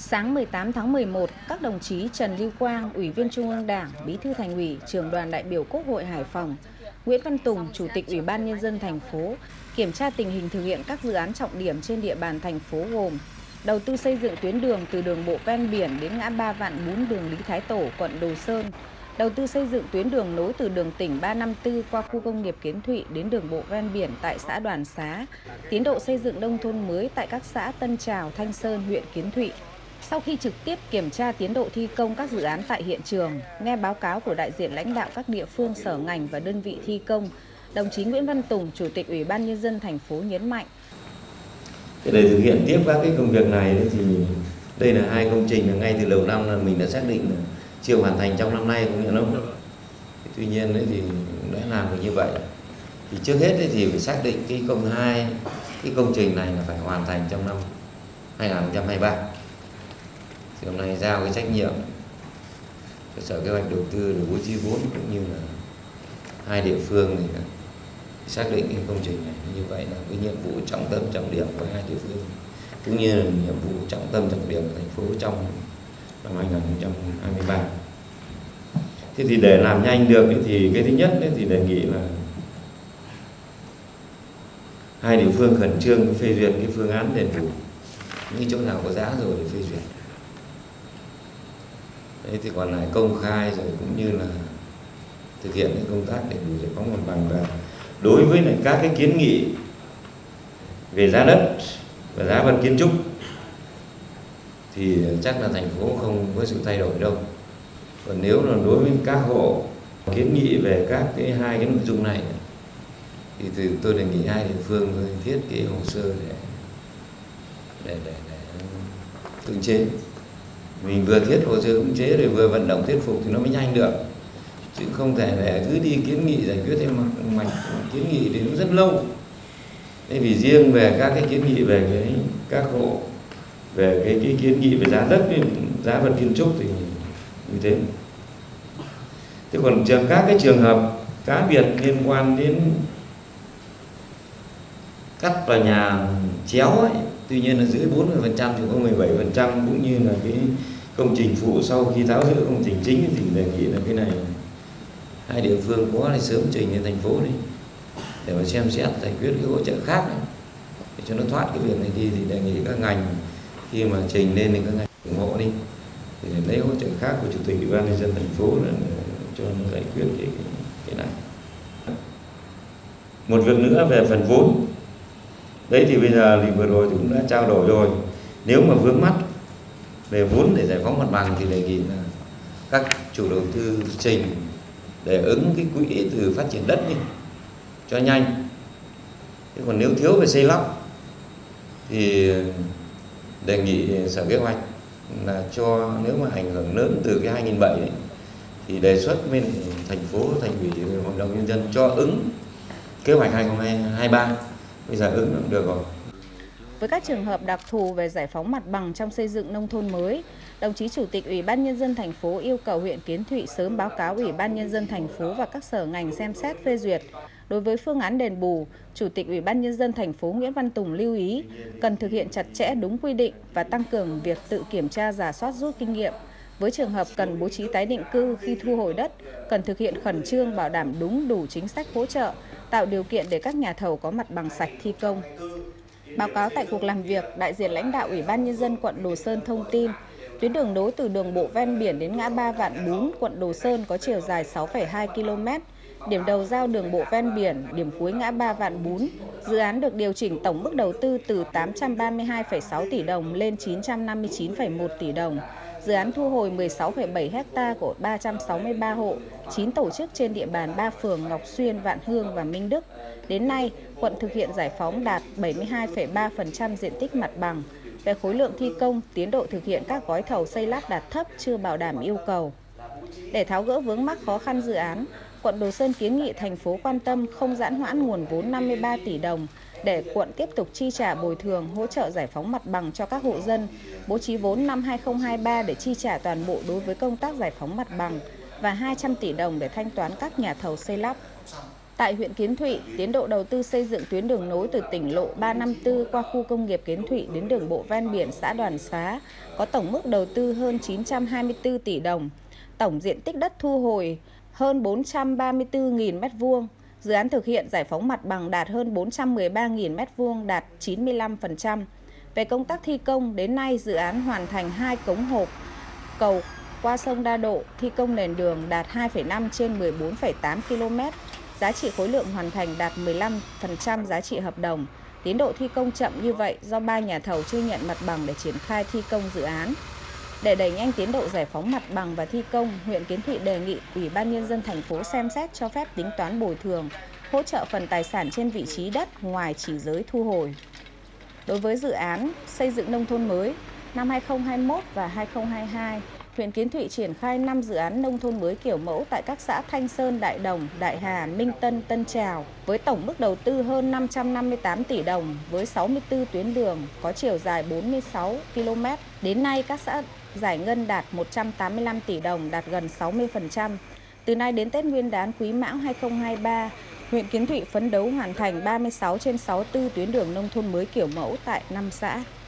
Sáng 18 tháng 11, các đồng chí Trần Lưu Quang, Ủy viên Trung ương Đảng, Bí thư Thành ủy, Trưởng đoàn đại biểu Quốc hội Hải Phòng, Nguyễn Văn Tùng, Chủ tịch Ủy ban Nhân dân thành phố, kiểm tra tình hình thực hiện các dự án trọng điểm trên địa bàn thành phố gồm đầu tư xây dựng tuyến đường từ đường bộ ven biển đến ngã ba Vạn Bún đường Lý Thái Tổ, quận Đồ Sơn, đầu tư xây dựng tuyến đường nối từ đường tỉnh 354 qua khu công nghiệp Kiến Thụy đến đường bộ ven biển tại xã Đoàn Xá, tiến độ xây dựng nông thôn mới tại các xã Tân Trào, Thanh Sơn, huyện Kiến Thụy. Sau khi trực tiếp kiểm tra tiến độ thi công các dự án tại hiện trường, nghe báo cáo của đại diện lãnh đạo các địa phương, sở ngành và đơn vị thi công, đồng chí Nguyễn Văn Tùng, Chủ tịch Ủy ban Nhân dân thành phố nhấn mạnh. Để thực hiện tiếp các cái công việc này thì đây là hai công trình là ngay từ đầu năm là mình đã xác định là chưa hoàn thành trong năm nay, không nhận không? Tuy nhiên thì đã làm được như vậy. Thì trước hết thì phải xác định cái công trình này là phải hoàn thành trong năm 2023. Thì hôm nay giao cái trách nhiệm cho Sở Kế hoạch Đầu tư để bố trí vốn cũng như là hai địa phương thì xác định cái công trình này như vậy là cái nhiệm vụ trọng tâm trọng điểm của hai địa phương cũng như là nhiệm vụ trọng tâm trọng điểm của thành phố trong năm 2023. Thế thì để làm nhanh được thì cái thứ nhất thì đề nghị là hai địa phương khẩn trương phê duyệt cái phương án đền bù, những chỗ nào có giá rồi thì phê duyệt. Đấy, thì còn lại công khai rồi cũng như là thực hiện cái công tác đền bù giải phóng mặt bằng. Và đối với lại các cái kiến nghị về giá đất và giá vật kiến trúc thì chắc là thành phố không có sự thay đổi đâu. Còn nếu là đối với các hộ kiến nghị về các hai cái nội dung này thì tôi đề nghị hai địa phương thiết kế hồ sơ để cưỡng chế. Mình vừa thiết hồ sơ cưỡng chế rồi vừa vận động thuyết phục thì nó mới nhanh được, chứ không thể để cứ đi kiến nghị giải quyết theo mạch kiến nghị thì nó rất lâu. Thế vì riêng về các cái kiến nghị về các hộ về cái kiến nghị về giá đất, giá vật kiến trúc thì như thế. Thế còn các cái trường hợp cá biệt liên quan đến cắt vào nhà chéo ấy, tuy nhiên là dưới 40% thì có 17%, cũng như là cái công trình phụ sau khi tháo dỡ công trình chính thì đề nghị là cái này hai địa phương có thì sớm trình lên thành phố đi để mà xem xét giải quyết cái hỗ trợ khác này. Để cho nó thoát cái việc này đi thì đề nghị các ngành khi mà trình lên thì các ngành ủng hộ đi thì lấy hỗ trợ khác của Chủ tịch Ủy ban Nhân dân thành phố để cho nó giải quyết cái này. Một việc nữa về phần vốn. Đấy thì bây giờ thì vừa rồi thì cũng đã trao đổi rồi. Nếu mà vướng mắc về vốn để giải phóng mặt bằng thì đề nghị là các chủ đầu tư trình để ứng cái quỹ từ phát triển đất đi cho nhanh. Thế còn nếu thiếu về xây lắp thì đề nghị Sở Kế hoạch là cho, nếu mà ảnh hưởng lớn từ cái 2007 ấy, thì đề xuất bên thành phố, Thành ủy, Hội đồng Nhân dân cho ứng kế hoạch 2023. Bây giờ ứng được rồi. Với các trường hợp đặc thù về giải phóng mặt bằng trong xây dựng nông thôn mới, đồng chí Chủ tịch Ủy ban Nhân dân thành phố yêu cầu huyện Kiến Thụy sớm báo cáo Ủy ban Nhân dân thành phố và các sở ngành xem xét phê duyệt. Đối với phương án đền bù, Chủ tịch Ủy ban Nhân dân thành phố Nguyễn Văn Tùng lưu ý cần thực hiện chặt chẽ đúng quy định và tăng cường việc tự kiểm tra, rà soát, rút kinh nghiệm. Với trường hợp cần bố trí tái định cư khi thu hồi đất, cần thực hiện khẩn trương, bảo đảm đúng đủ chính sách hỗ trợ, tạo điều kiện để các nhà thầu có mặt bằng sạch thi công. Báo cáo tại cuộc làm việc, đại diện lãnh đạo Ủy ban Nhân dân quận Đồ Sơn thông tin, tuyến đường nối từ đường bộ ven biển đến ngã ba Vạn Bún, quận Đồ Sơn có chiều dài 6,2 km, điểm đầu giao đường bộ ven biển, điểm cuối ngã ba Vạn Bún. Dự án được điều chỉnh tổng mức đầu tư từ 832,6 tỷ đồng lên 959,1 tỷ đồng. Dự án thu hồi 16,7 ha của 363 hộ, 9 tổ chức trên địa bàn 3 phường Ngọc Xuyên, Vạn Hương và Minh Đức. Đến nay, quận thực hiện giải phóng đạt 72,3% diện tích mặt bằng. Về khối lượng thi công, tiến độ thực hiện các gói thầu xây lắp đạt thấp, chưa bảo đảm yêu cầu. Để tháo gỡ vướng mắc khó khăn dự án, quận Đồ Sơn kiến nghị thành phố quan tâm không giãn hoãn nguồn vốn 53 tỷ đồng để quận tiếp tục chi trả bồi thường, hỗ trợ giải phóng mặt bằng cho các hộ dân, bố trí vốn năm 2023 để chi trả toàn bộ đối với công tác giải phóng mặt bằng và 200 tỷ đồng để thanh toán các nhà thầu xây lắp. Tại huyện Kiến Thụy, tiến độ đầu tư xây dựng tuyến đường nối từ tỉnh lộ 354 qua khu công nghiệp Kiến Thụy đến đường bộ ven biển xã Đoàn Xá có tổng mức đầu tư hơn 924 tỷ đồng, tổng diện tích đất thu hồi hơn 434.000 m². Dự án thực hiện giải phóng mặt bằng đạt hơn 413.000 m², đạt 95%. Về công tác thi công, đến nay dự án hoàn thành 2 cống hộp, cầu qua sông Đa Độ, thi công nền đường đạt 2,5 trên 14,8 km. Giá trị khối lượng hoàn thành đạt 15% giá trị hợp đồng. Tiến độ thi công chậm như vậy do 3 nhà thầu chưa nhận mặt bằng để triển khai thi công dự án. Để đẩy nhanh tiến độ giải phóng mặt bằng và thi công, huyện Kiến Thụy đề nghị Ủy ban Nhân dân thành phố xem xét cho phép tính toán bồi thường, hỗ trợ phần tài sản trên vị trí đất ngoài chỉ giới thu hồi. Đối với dự án xây dựng nông thôn mới, năm 2021 và 2022, huyện Kiến Thụy triển khai 5 dự án nông thôn mới kiểu mẫu tại các xã Thanh Sơn, Đại Đồng, Đại Hà, Minh Tân, Tân Trào với tổng mức đầu tư hơn 558 tỷ đồng với 64 tuyến đường có chiều dài 46 km. Đến nay, các xã giải ngân đạt 185 tỷ đồng, đạt gần 60%. Từ nay đến Tết Nguyên đán Quý Mão 2023, huyện Kiến Thụy phấn đấu hoàn thành 36 trên 64 tuyến đường nông thôn mới kiểu mẫu tại 5 xã.